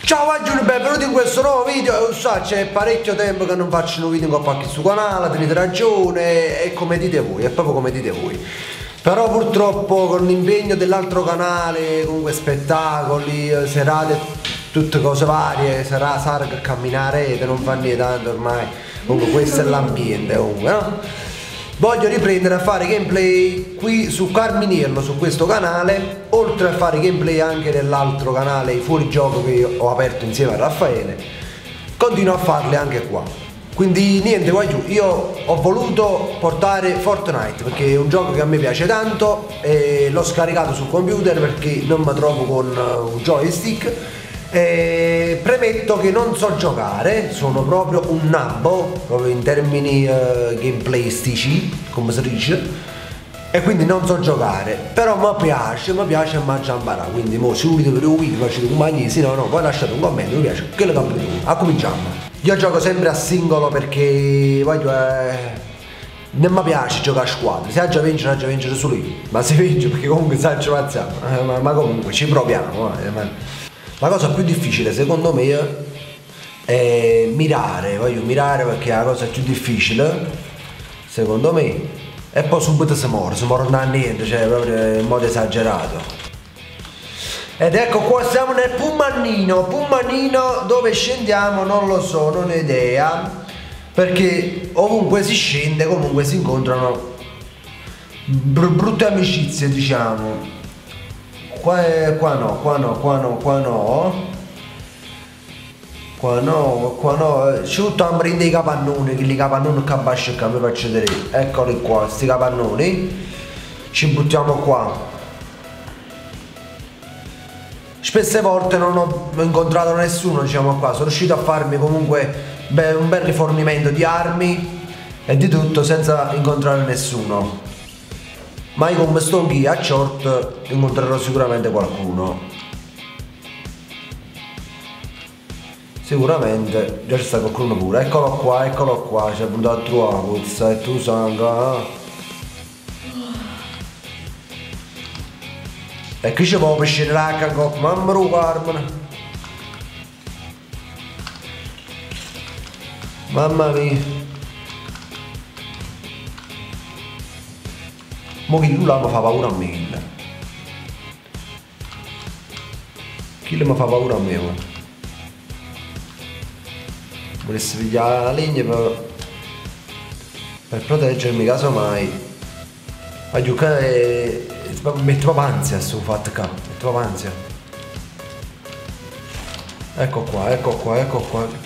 Ciao Giulio, benvenuti in questo nuovo video. So, c'è parecchio tempo che non faccio un video con qualche su canale, tenete ragione, è come dite voi, è proprio come dite voi. Però purtroppo con l'impegno dell'altro canale, comunque spettacoli, serate, tutte cose varie, sarà che camminare, non fa niente tanto ormai, comunque questo è l'ambiente comunque, no? Voglio riprendere a fare gameplay qui su Carminiello, su questo canale, oltre a fare gameplay anche nell'altro canale, i fuorigioco che io ho aperto insieme a Raffaele, continuo a farli anche qua. Quindi niente, qua giù, io ho voluto portare Fortnite perché è un gioco che a me piace tanto e l'ho scaricato sul computer perché non mi trovo con un joystick. Premetto che non so giocare, sono proprio un nabbo, proprio in termini gameplayistici, come si dice, e quindi non so giocare, però mi piace a mangiare, quindi mo subito per un video facete compagnia, sì no, poi lasciate un commento, mi piace, che lo cambi tu, cominciamo. Io gioco sempre a singolo perché voglio, non mi piace giocare a squadra, se già vincere solo io, ma se vince perché comunque sai ci mazziamo, ma comunque ci proviamo. La cosa più difficile secondo me è mirare, voglio mirare perché è la cosa più difficile, secondo me, e poi subito si muore da niente, cioè proprio in modo esagerato. Ed ecco qua siamo nel Pummannino dove scendiamo non lo so, non ho idea, perché ovunque si scende comunque si incontrano brutte amicizie, diciamo. Qua no, ci buttiamo a prendere i capannoni, che li capannoni che abbascio che mi faccio vedere, eccoli qua, sti capannoni, ci buttiamo qua. Spesse volte non ho incontrato nessuno, diciamo qua, sono riuscito a farmi comunque un bel rifornimento di armi e di tutto senza incontrare nessuno. Ma io come sto qui a short incontrerò sicuramente qualcuno. Sicuramente, già c'è qualcuno pure. Eccolo qua, c'è puntato a trovare, puzza e tu sangue. E qui c'è proprio pesce racca, mamma rubarmene. Mamma mia. Mo chi là mi fa paura a me. Chi mi fa paura a me? Volessi pigliare la legna per proteggermi casomai. Ma giocare metto proprio ansia su fatto qua. Metto proprio ansia. Ecco qua.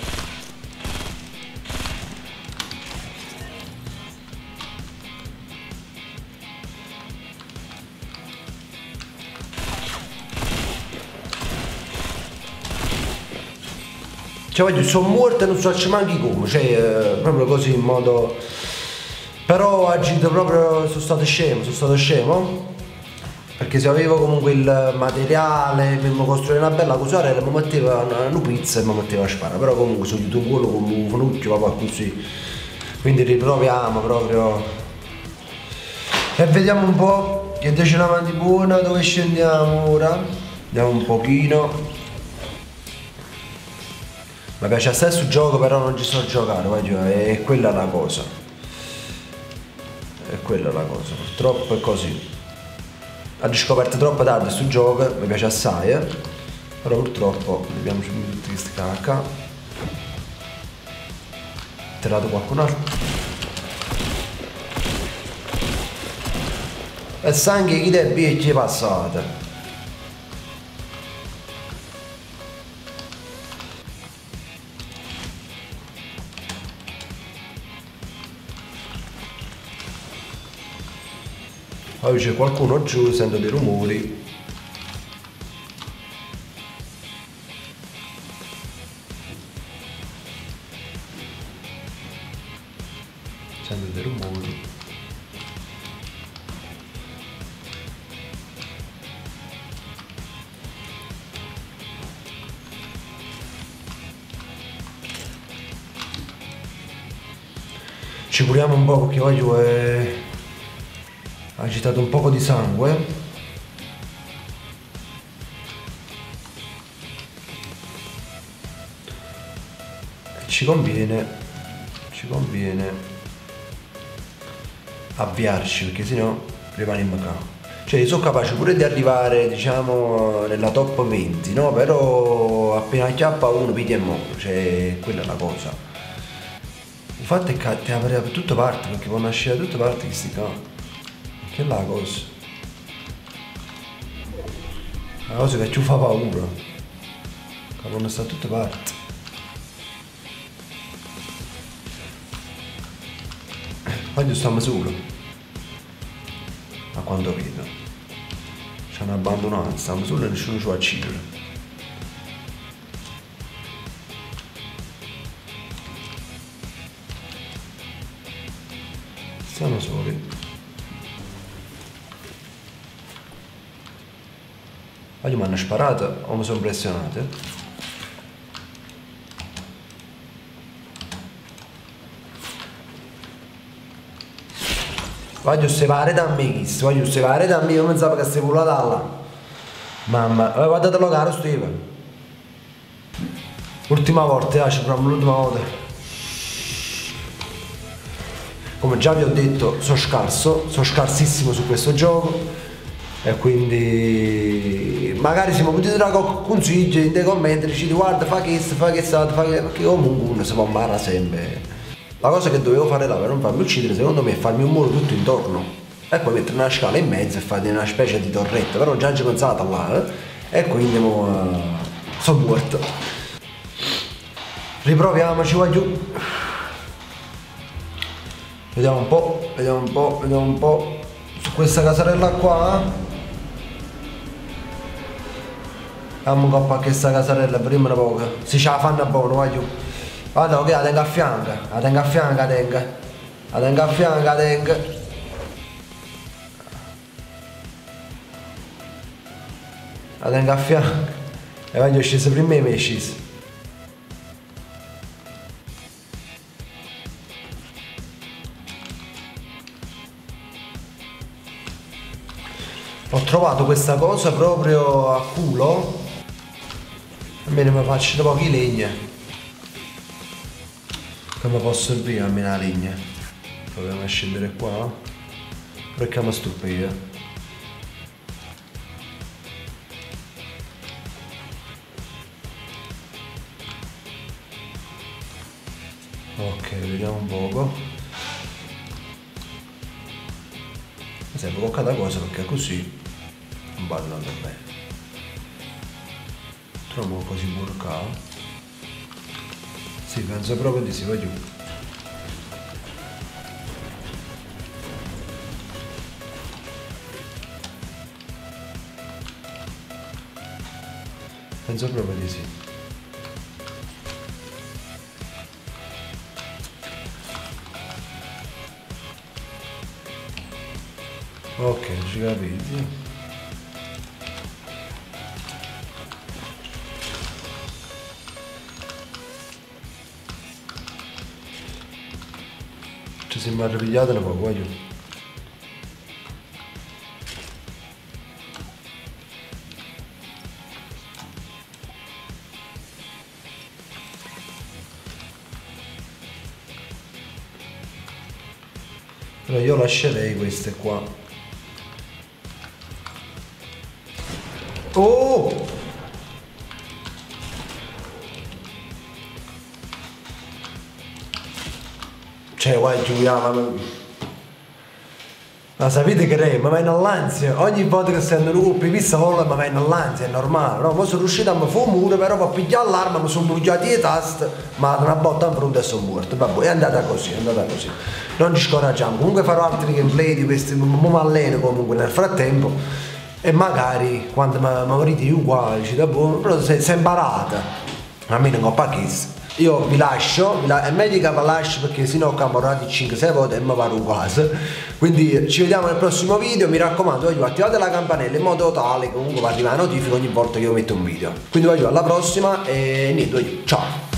Cioè voglio, sono morto e non so neanche come, cioè proprio così in modo. Però ho agito proprio, sono stato scemo. Perché se avevo comunque il materiale per costruire una bella cosarella mi metteva una pizza e mi metteva a sparare. Però comunque sono aiutato un quello con un funucchio, proprio così. Quindi riproviamo proprio. E vediamo un po' che c'è una avanti buona, dove scendiamo ora. Andiamo un pochino. Mi piace assai sul gioco, però non ci so giocare, è quella la cosa. Purtroppo è così. Ho scoperto troppo tardi sul gioco, mi piace assai, però purtroppo vediamo tutti questi cacca. Tirato qualcun altro. E sangue chi te bici passate. Poi c'è qualcuno giù, sento dei rumori. Ci curiamo un po' perché voglio agitato un poco di sangue. ci conviene avviarci, perché sennò rimaniamo qua. Cioè sono capace pure di arrivare, diciamo, nella top 20, no? Però appena acchiappa uno piglia e mollo, cioè quella è la cosa. Il fatto è che ti apre da tutte parti, perché può nascere da tutte parti questi qua. Che è la cosa? La cosa che ci fa paura. Che vanno sta da tutte parti. Quando stiamo solo. A quanto vedo. Ci hanno abbandonato, stiamo solo e nessuno ci va a uccidere. Stiamo soli. Oggi mi hanno sparato o mi sono impressionato? Voglio separare da me questo, voglio separare da me, io pensavo che stai volata là. Mamma, guardatelo caro Steven. Ultima volta, ci proviamo l'ultima volta. Come già vi ho detto, sono scarsissimo su questo gioco. E quindi magari se mi potete dare qualche consiglio nei commenti, dicete guarda fa questo, perché comunque uno si può imparare sempre. La cosa che dovevo fare là per non farmi uccidere, secondo me, è farmi un muro tutto intorno e poi mettere una scala in mezzo e fare una specie di torretta, però già ci ho pensato là e quindi sono morto. Riproviamoci qua giù. Vediamo un po'. Su questa casarella qua. Andiamo un po' a questa casarella, prima una poco. Si ce la fanno buono, va giù. Guarda, ok, la tengo a fianco, la tengo a fianco. E voglio scese prima e mi è sceso. Ho trovato questa cosa proprio a culo. Almeno mi faccio da pochi legna. Come posso servire almeno la legna? Proviamo a scendere qua. Perché mi stupire. Ok, vediamo un poco. Mi serve qualche cosa perché così non va andando bene. Troviamo così burcato. Sì, penso proprio di sì, va giù. Penso proprio di sì. Ok, ci capite. Ci siamo arrapigliati un po', voglio. Però io lascerei queste qua. Oh! Cioè, guarda, Giuliano, ma sapete che re, mi viene all'ansia, ogni volta che sento un colpo di pistola mi viene all'ansia, è normale, no? Poi sono riuscito a mi fare un muro, però per pigliare l'arma mi sono bruciati le taste, ma una botta in fronte e sono morto, vabbè, è andata così, non ci scoraggiamo, comunque farò altri gameplay di questi, mi alleno comunque nel frattempo, e magari quando mi morite uguali, ci da buono, però se è imparata, almeno non ho pacchissimo. Io vi lascio, è meglio che vi lascio perché sennò ho camorati 5-6 volte e mi pare quasi. Quindi ci vediamo nel prossimo video, mi raccomando, attivate la campanella in modo tale che comunque vi arriva la notifica ogni volta che io metto un video. Quindi voglio alla prossima e niente, ciao!